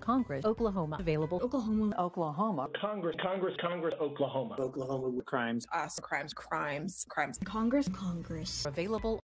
Congress, Oklahoma. Available. Oklahoma. Oklahoma. Congress, Oklahoma. Oklahoma. Crimes. Us. Crimes. Congress. Available.